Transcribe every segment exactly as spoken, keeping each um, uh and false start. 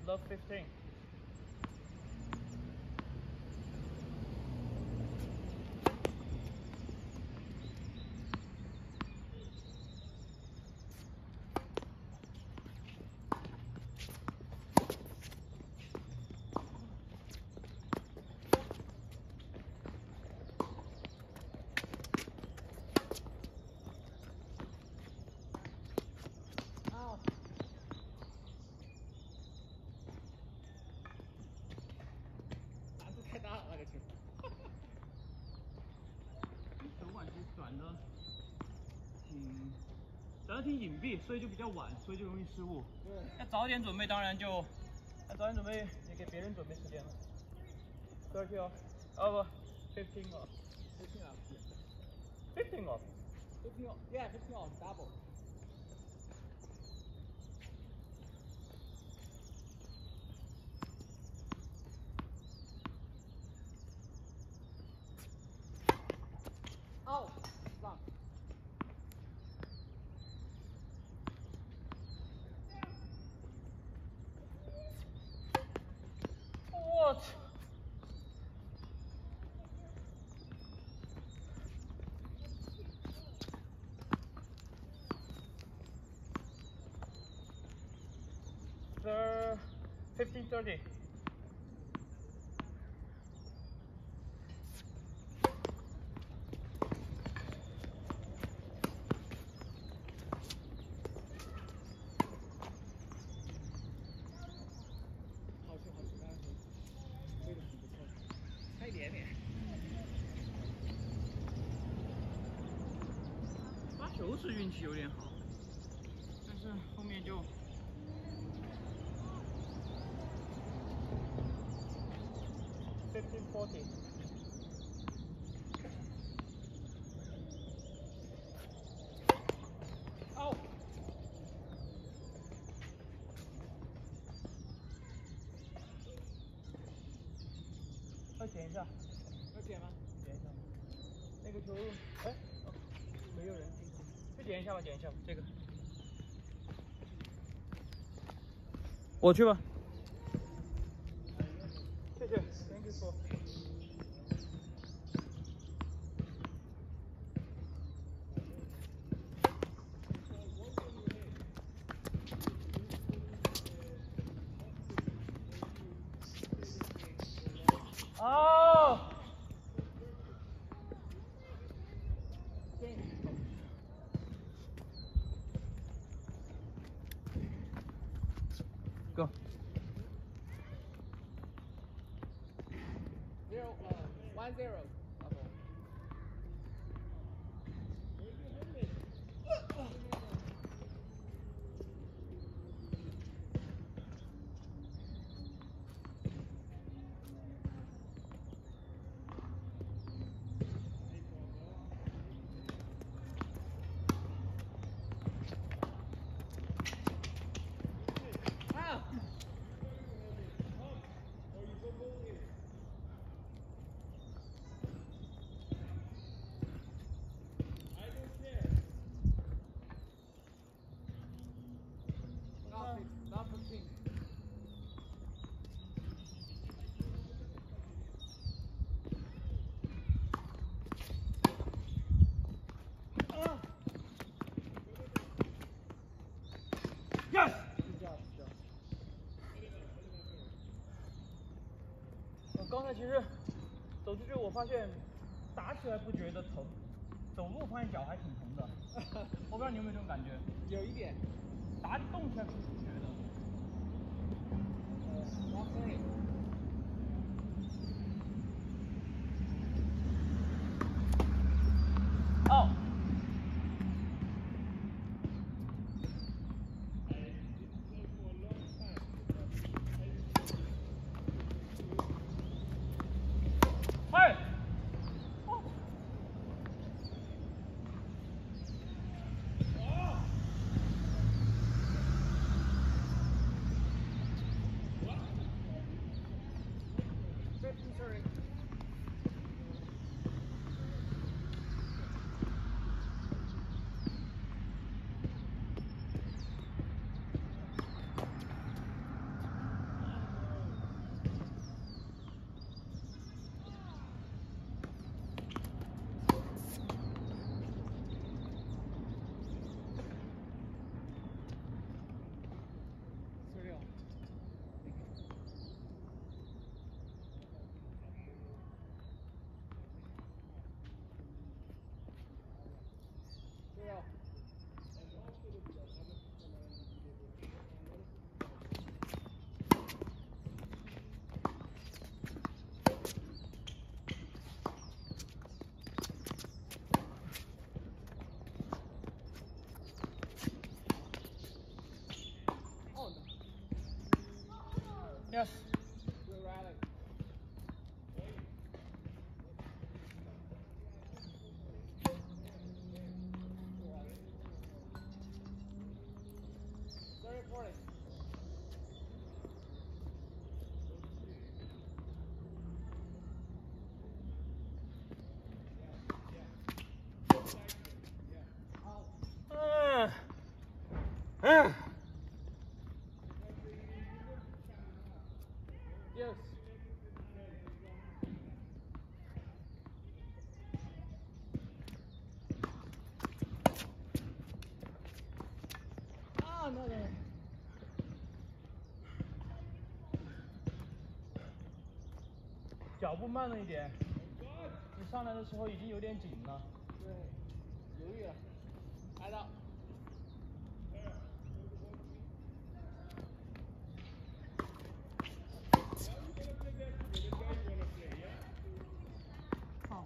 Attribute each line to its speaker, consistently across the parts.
Speaker 1: love fifteen.
Speaker 2: 短的挺隐蔽，所以就比较晚，所以就容易失误。对，要早点准备，当然就要早点准备，也给别人准备时间了。thirty off， 哦不 ，fifteen off。fifteen off。fifteen off。fifteen off。Yeah, fifteen off double。哦，浪。What? The fifteen thirty.发球是运气有点好，但是后面就fifteen forty。哦。要捡一下。要捡吗？捡一下。那个球，哎，哦，没有人。去捡一下吧，捡一下吧，这个。我去吧。谢谢 ，Thank you for。哦。Go. Zero, uh, one zero. Yes. 我刚才其实走出去，我发现打起来不觉得疼，走路发现脚还挺疼的。我不知道你有没有这种感觉？有一点。打动起来不觉得。呃 ，sorry。哦。嗨。哦。Sorry. Yes. Uh, uh. Yes. Ah, no, no. 脚步慢了一点，你上来的时候已经有点紧了。对，犹豫了，来到。好。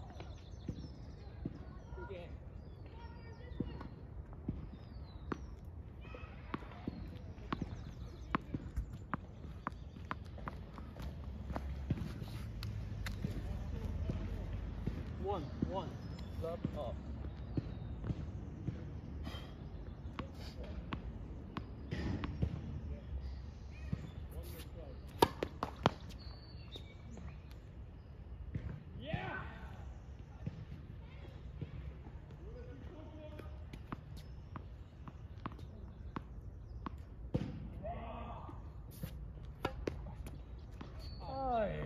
Speaker 2: 有点。One, one, love up. Yeah. Ay.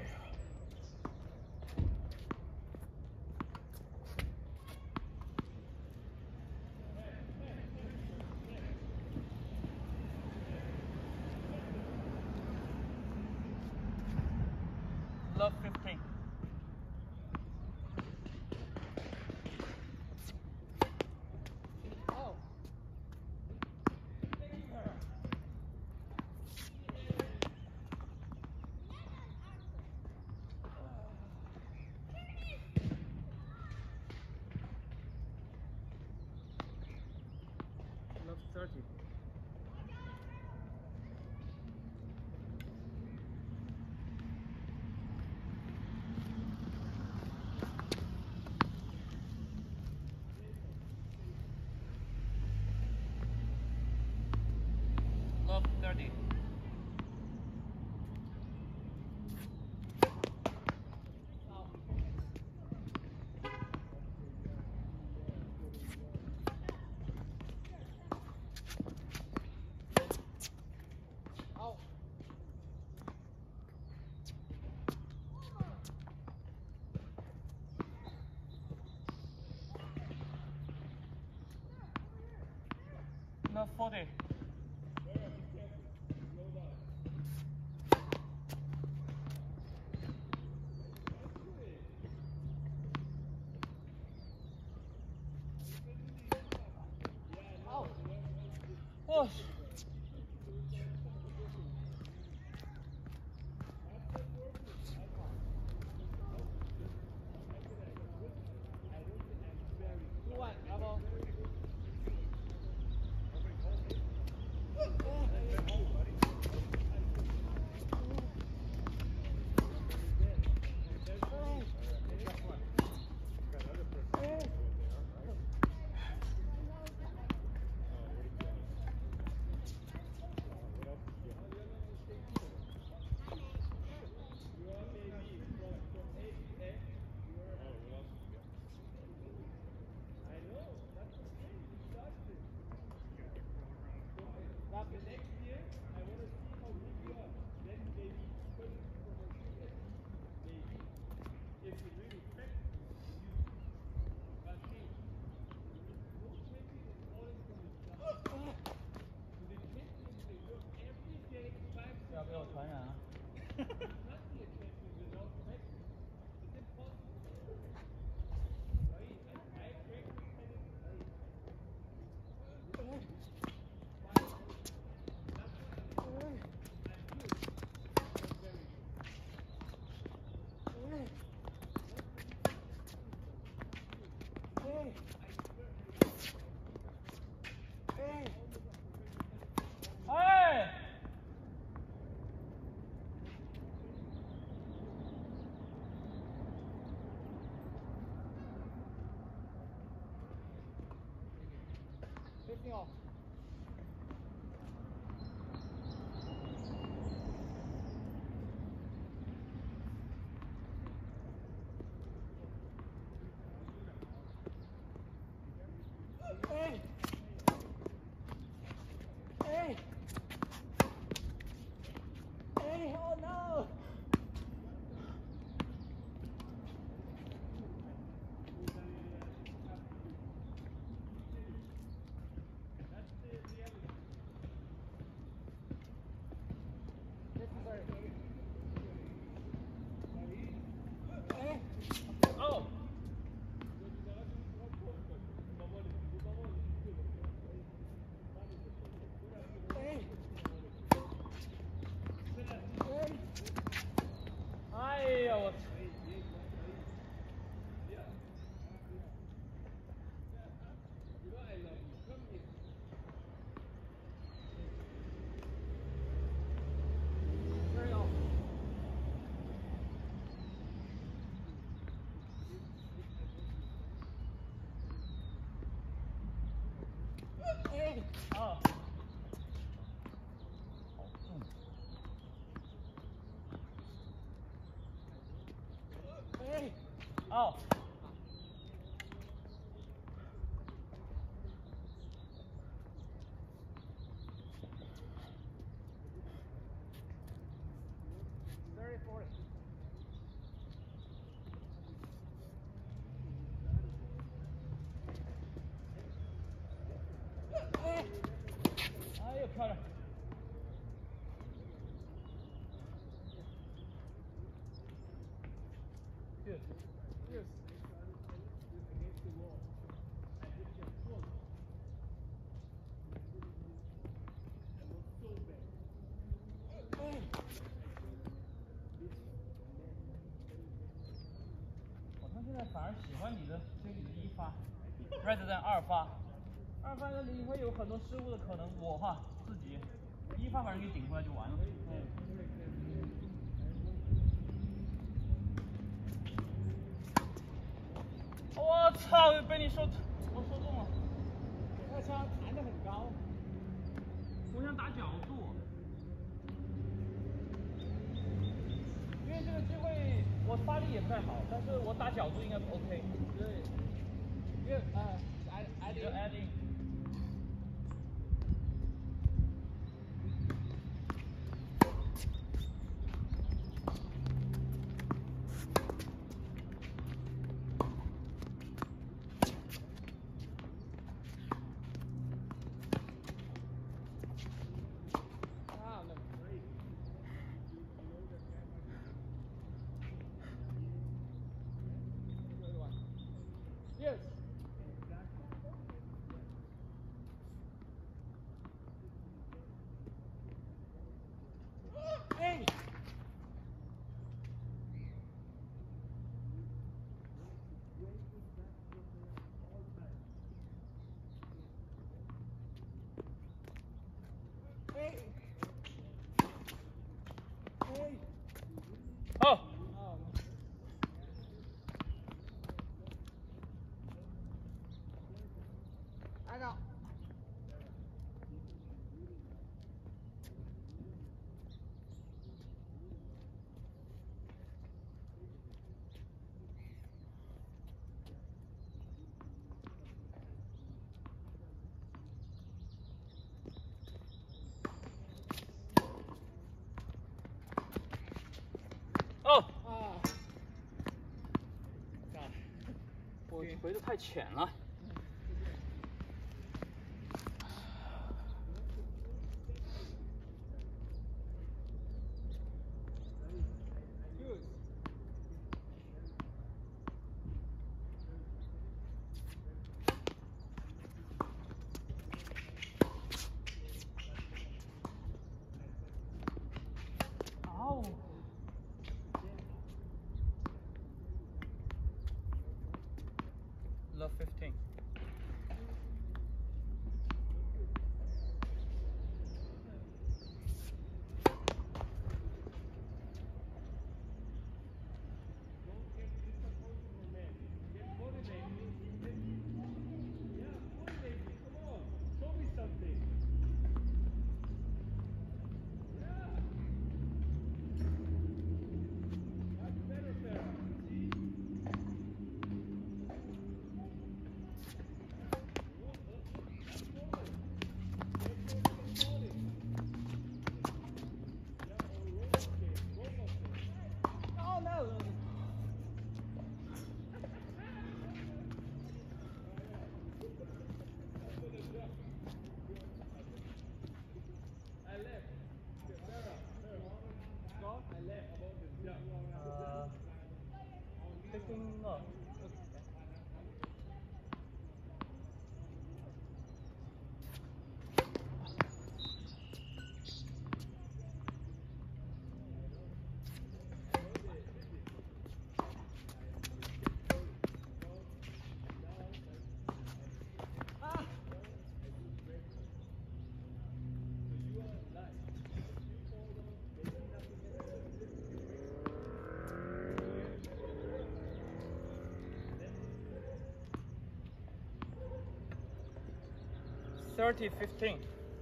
Speaker 2: Love fifteen. Oh. Love thirty. Love thirty. Love forty. Oh. What?
Speaker 1: 挺好。哎！哎！哎 ！Oh no！
Speaker 2: 哦。哎呀，我操！
Speaker 1: 哎！
Speaker 2: 啊！
Speaker 1: 哎！
Speaker 2: 哦。
Speaker 1: thirty forty。哎！
Speaker 2: 哎呦，漂亮！ Good.
Speaker 1: Yes. 哎！
Speaker 2: 我他现在反而喜欢你的推理的一发 ，rather than 二发。二发的你会有很多失误的可能，我哈自己一发把人给顶回来就完了。嗯。我操！被你说，我说中了。
Speaker 1: 那枪弹得很高。
Speaker 2: 我想打角度。因为这个机会我发力也不太好，但是我打角度应该 OK。
Speaker 1: 对。因为呃，I I
Speaker 2: 你的 adding。
Speaker 1: 啊，那。Yes. 哎！哎！哎！
Speaker 2: 好。
Speaker 1: 哦。按照。
Speaker 2: 哦。
Speaker 1: 啊。
Speaker 2: 我回的太浅了。
Speaker 1: Good.
Speaker 2: Oh. Love fifteen. fifteen off. thirty fifteen.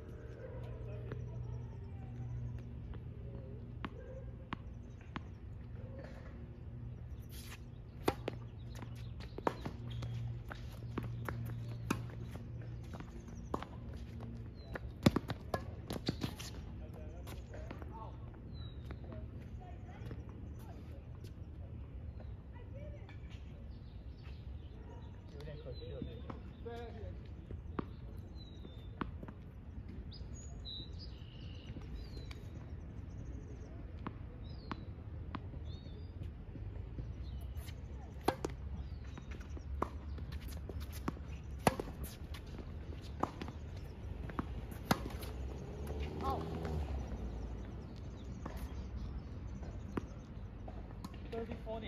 Speaker 2: 有点可惜了，这个。
Speaker 1: 对。
Speaker 2: thirty forty.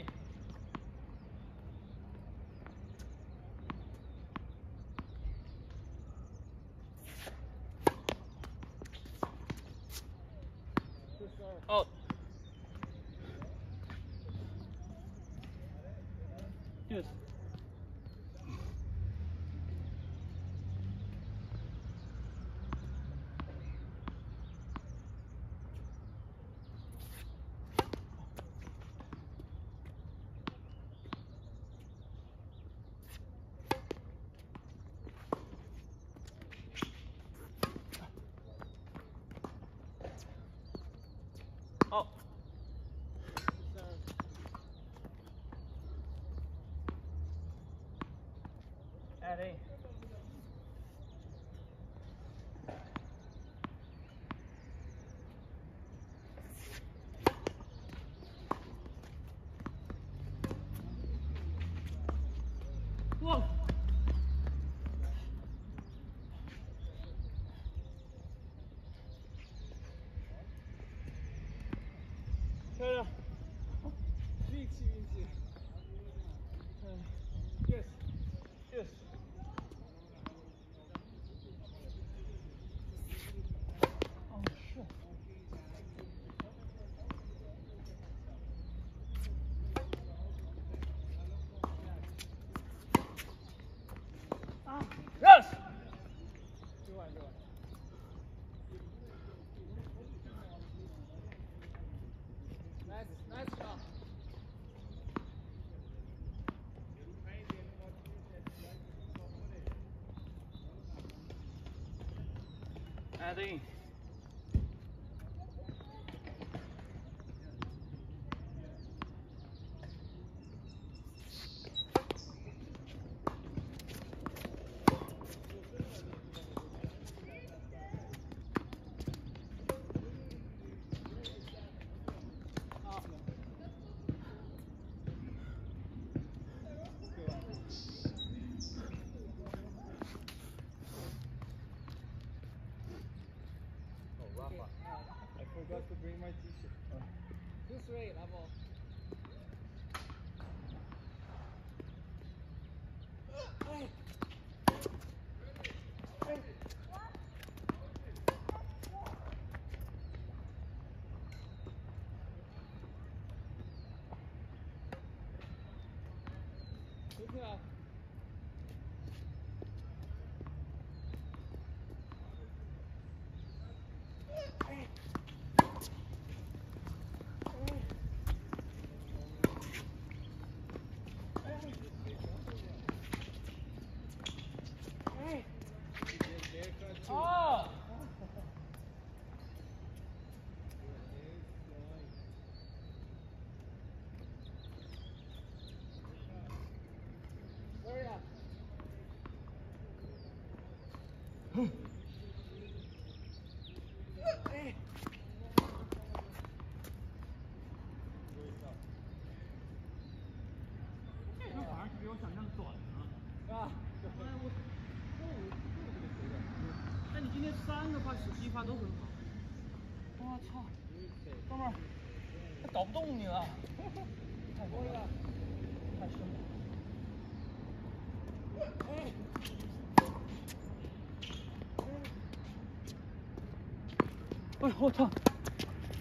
Speaker 2: Out. Yes. Out. Add in. Whoa.漂亮。
Speaker 1: 运气运气。嗯 ，yes
Speaker 2: yes。哦，是。啊 ，yes。
Speaker 1: 就完就完。Nice nice shot。
Speaker 2: Add in.
Speaker 1: I forgot to bring my t-shirt. Oh. Too straight, level. Hey. Hey. Look at
Speaker 2: Oh!
Speaker 1: Hurry up. Hey.
Speaker 2: 短了。
Speaker 1: 啊！
Speaker 2: 哎我，我哎你今天三个快十击发都很好。我操！哥们儿，他搞不动你了。太猛了，太凶了。哎，我操！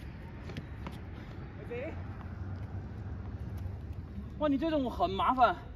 Speaker 2: 哇，你这种很麻烦。